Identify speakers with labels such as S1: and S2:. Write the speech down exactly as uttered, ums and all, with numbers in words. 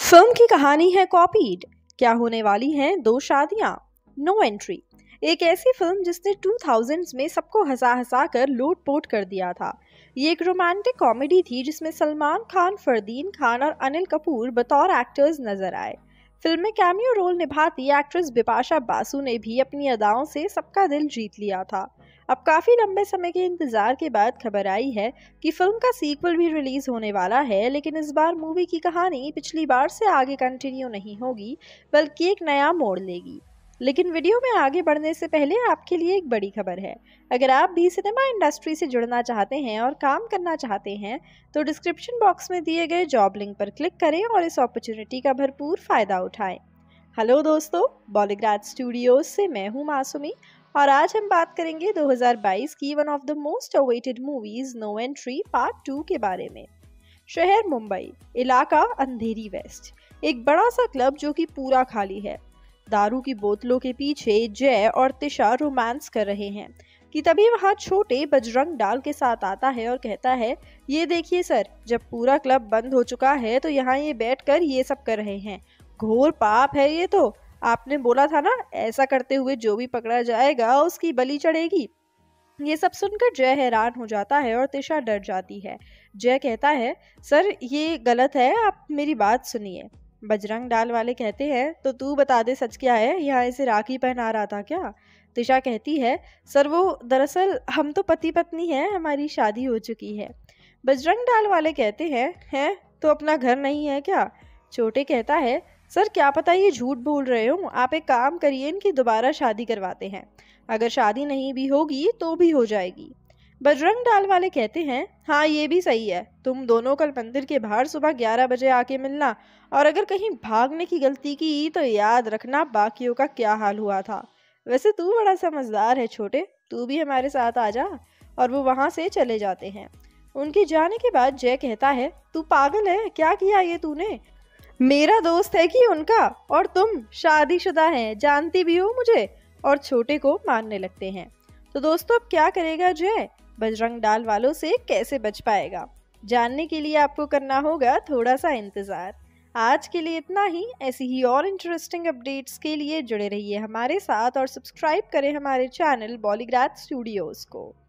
S1: Film की कहानी है कॉपीड। क्या होने वाली हैं दो शादियां? No entry. एक ऐसी फिल्म जिसने टू थाउज़ेंड्स में सबको हंसा हंसा कर लोट-पोट कर दिया था। ये एक रोमांटिक कॉमेडी थी जिसमें सलमान खान, फरदीन खान और अनिल कपूर बतौर एक्टर्स नजर आए। फिल्म में कैमियो रोल निभाती एक्ट्रेस बिपाशा बासु ने भी अपनी अदाओं से सबका दिल जीत लिया था। अब काफी लंबे समय के इंतजार के बाद खबर आई है कि फिल्म का सीक्वल भी रिलीज होने वाला है, लेकिन इस बार मूवी की कहानी पिछली बार से आगे कंटिन्यू नहीं होगी बल्कि एक नया मोड़ लेगी। लेकिन वीडियो में आगे बढ़ने से पहले आपके लिए एक बड़ी खबर है। अगर आप भी सिनेमा इंडस्ट्री से जुड़ना चाहते हैं और काम करना चाहते हैं तो डिस्क्रिप्शन बॉक्स में दिए गए जॉब लिंक पर क्लिक करें और इस अपॉर्चुनिटी का भरपूर फायदा उठाएं। हेलो दोस्तों, बॉलीग्राड स्टूडियोज से मैं हूं मासूमी और आज हम बात करेंगे दो हज़ार बाईस की one of the most awaited movies no entry part two के बारे में। शहर मुंबई, इलाका अंधेरी वेस्ट। एक बड़ा सा क्लब जो कि पूरा खाली है। दारू की बोतलों के पीछे जय और तिशा रोमांस कर रहे हैं कि तभी वहां छोटे बजरंग डाल के साथ आता है और कहता है, ये देखिए सर, जब पूरा क्लब बंद हो चुका है तो यहाँ ये बैठकर ये सब कर रहे हैं। घोर पाप है ये तो। आपने बोला था ना, ऐसा करते हुए जो भी पकड़ा जाएगा उसकी बलि चढ़ेगी। ये सब सुनकर जय हैरान हो जाता है और तिशा डर जाती है। जय कहता है, सर ये गलत है, आप मेरी बात सुनिए। बजरंग डाल वाले कहते हैं, तो तू बता दे सच क्या है, यहाँ इसे राखी पहना रहा था क्या? तिशा कहती है, सर वो दरअसल हम तो पति पत्नी हैं, हमारी शादी हो चुकी है। बजरंग डाल वाले कहते हैं, हैं तो अपना घर नहीं है क्या? छोटे कहता है, सर क्या पता ये झूठ बोल रहे हो, आप एक काम करिए, इनकी दोबारा शादी करवाते हैं। अगर शादी नहीं भी होगी तो भी हो जाएगी। बजरंग डाल वाले कहते हैं, हाँ ये भी सही है, तुम दोनों कल मंदिर के बाहर सुबह ग्यारह बजे आके मिलना, और अगर कहीं भागने की गलती की तो याद रखना बाकियों का क्या हाल हुआ था। वैसे तू बड़ा समझदार है छोटे, तू भी हमारे साथ आ जा। और वो वहां से चले जाते हैं। उनके जाने के बाद जय कहता है, तू पागल है, क्या किया ये तूने? मेरा दोस्त है कि उनका, और तुम शादीशुदा हैं, जानती भी हो मुझे। और छोटे को मारने लगते हैं। तो दोस्तों अब क्या करेगा जय? बजरंग डाल वालों से कैसे बच पाएगा? जानने के लिए आपको करना होगा थोड़ा सा इंतजार। आज के लिए इतना ही। ऐसी ही और इंटरेस्टिंग अपडेट्स के लिए जुड़े रहिए हमारे साथ और सब्सक्राइब करें हमारे चैनल बॉलीग्राड स्टूडियोज को।